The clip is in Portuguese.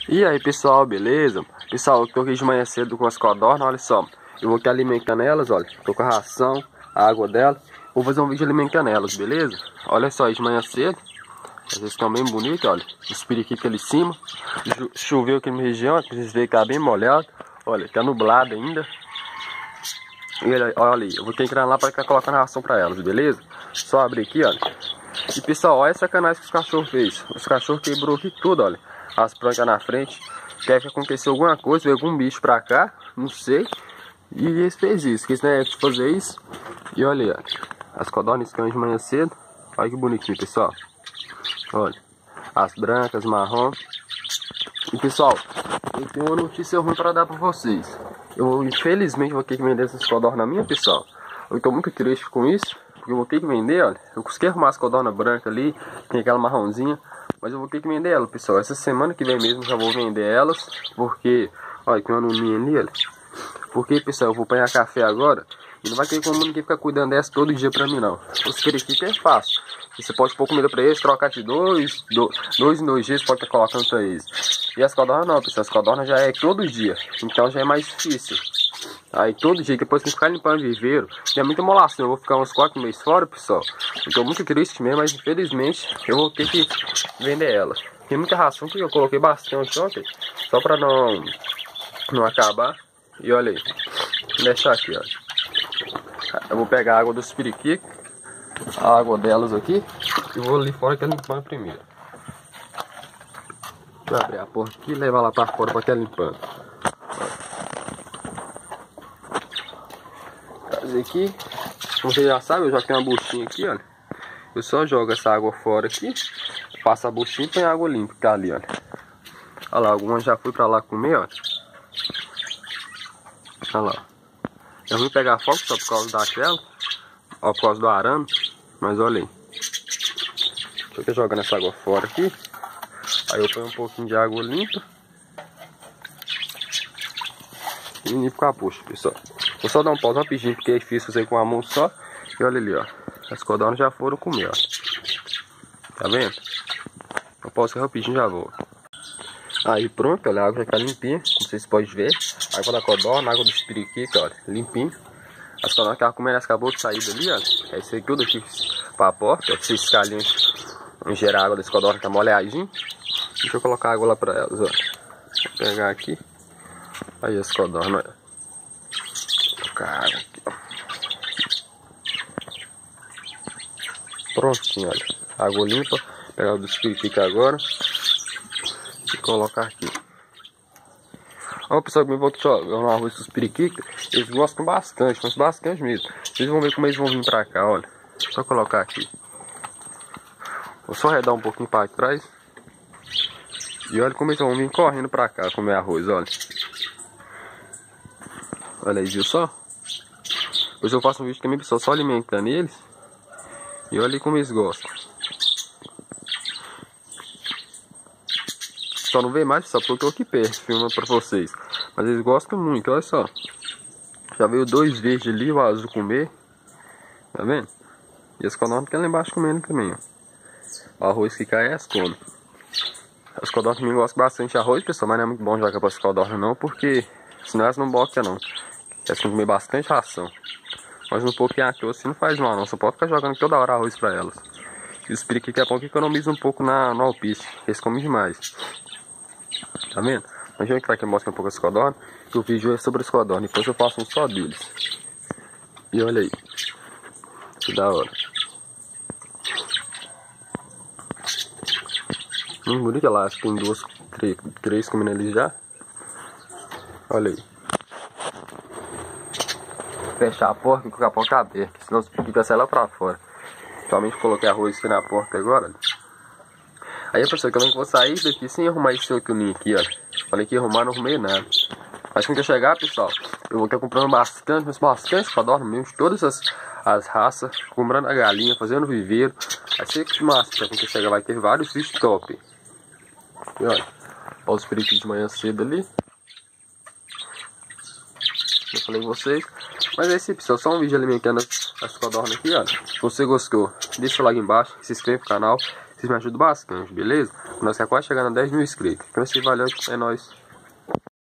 E aí pessoal, beleza? Pessoal, eu tô aqui de manhã cedo com as codornas, olha só. Eu vou aqui alimentando elas, olha. Tô com a ração, a água dela. Vou fazer um vídeo alimentando elas, beleza? Olha só aí de manhã cedo. Eles estão bem bonitos, olha. Os periquitos ali em cima. Choveu aqui na região, vocês veem que tá bem molhado. Olha, tá nublado ainda. E olha ali, eu vou ter que entrar lá para ficar colocando a ração para elas, beleza? Só abrir aqui, olha. E pessoal, olha a sacanagem que os cachorros fez. Os cachorros quebrou aqui tudo, olha. As brancas na frente. Deve que aconteceu alguma coisa, veio algum bicho pra cá, não sei. E eles fez isso, quis né, fazer isso. E olha aí, ó. As codornas cães de manhã cedo. Olha que bonitinho, pessoal. Olha. As brancas, marrom. E pessoal, eu tenho uma notícia ruim para dar para vocês. Eu infelizmente vou ter que vender essas codornas minhas, pessoal. Eu tô muito triste com isso. Porque eu vou ter que vender, olha. Eu consegui arrumar as codornas brancas ali. Tem aquela marronzinha. Mas eu vou ter que vender ela, pessoal. Essa semana que vem mesmo já vou vender elas. Porque, olha, tem uma nuninha ali, olha. Porque, pessoal, eu vou apanhar café agora. E não vai ter como ninguém ficar cuidando dessa todo dia pra mim, não. Os periquitos é fácil. Você pode pôr comida pra eles, trocar de dois em 2 dias, pode estar colocando pra eles. E as codornas não, pessoal. As codornas já é todo dia. Então já é mais difícil. Aí todo dia, depois que ficar limpando o viveiro, é muita molação. Eu vou ficar uns 4 meses fora, pessoal. Eu tô muito triste mesmo, mas infelizmente eu vou ter que vender ela. Tem muita ração que eu coloquei bastante ontem, só pra não acabar. E olha aí, vou deixar aqui, ó. Eu vou pegar a água dos periquitos, a água delas aqui, e vou ali fora que é limpando primeiro. Vou abrir a porta aqui e levar lá pra fora pra que é limpando. Trazer aqui, como você já sabe, eu já tenho uma buchinha aqui, olha. Eu só jogo essa água fora aqui, passo a buchinha e põe água limpa que tá ali, olha. Olha lá, algumas já fui pra lá comer, olha. Olha lá. Eu vim pegar fogo só por causa daquela, ó, por causa do arame, mas olha aí. Deixa eu jogar essa água fora aqui. Aí eu ponho um pouquinho de água limpa. E limpo com a bucha, pessoal. Vou só dar um pause rapidinho, porque é difícil fazer com a mão só. E olha ali, ó. As codornas já foram comer, ó. Tá vendo? Eu pauso rapidinho e já vou. Aí pronto, olha, a água já tá limpinha, como vocês podem ver. A água da codorna, a água dos periquitos, olha, limpinho. As codornas que estavam comendo, elas acabou de sair dali, olha. É isso aí tudo aqui pra porta, ó. Esses calinhos vão gerar a água das codornas, tá molhadinho. Deixa eu colocar água lá pra elas, ó. Vou pegar aqui. Aí as codornas, olha. Vou colocar água aqui, ó. Prontinho, olha. Água limpa. Vou pegar o dos periquitos agora. E colocar aqui. Ó, pessoal, que me volta no arroz dos periquitos. Eles gostam bastante, mas bastante mesmo. Vocês vão ver como eles vão vir pra cá, olha. Só colocar aqui. Vou só arredar um pouquinho para trás. E olha como eles vão vir correndo pra cá comer arroz, olha. Olha aí, viu só? Depois eu faço um vídeo também, pessoal, só alimentando eles. E olha aí como eles gostam. Só não vê mais, pessoal, porque eu tô aqui perto, filmando pra vocês. Mas eles gostam muito, olha só. Já veio 2 verdes ali, o azul comer. Tá vendo? E as codornas ficam lá embaixo comendo também, ó. O arroz que cai, elas comem. As codornas também gostam bastante de arroz, pessoal, mas não é muito bom jogar para as codornas não, porque senão elas não botam não. Elas têm que comer bastante ração. Mas um pouquinho aqui assim não faz mal não, só pode ficar jogando toda hora arroz para elas. E os periquitos é bom que economiza um pouco no alpiste, eles comem demais. Tá vendo? Mas eu entrar aqui e mostrar um pouco as codornas, que o vídeo é sobre as codornas, depois eu faço um só deles. E olha aí, que da hora. Bonita lá, acho que tem 2, 3 comendo ali já. Olha aí. Fechar a porta e colocar a porta aberta, senão fica sair lá pra fora. Somente coloquei arroz aqui na porta agora. Aí pessoal, que eu não vou sair daqui sem arrumar esse outro ninho aqui, ó. Falei que ia arrumar, não arrumei nada. Mas quando eu chegar, pessoal, eu vou estar comprando bastante, mas bastante codorna mesmo, de todas as raças, comprando a galinha, fazendo viveiro. Vai ser que massa, quando eu chegar vai ter vários bichos top. E olha, olha os periquitos de manhã cedo ali. Eu falei com vocês. Mas é isso, pessoal, só um vídeo alimentando as codornas aqui, olha. Se você gostou, deixa o like embaixo, se inscreve no canal. Se Vocês me ajudam bastante, beleza? Nós estamos quase chegando a 10 mil inscritos. Então, assim, valeu, é nóis.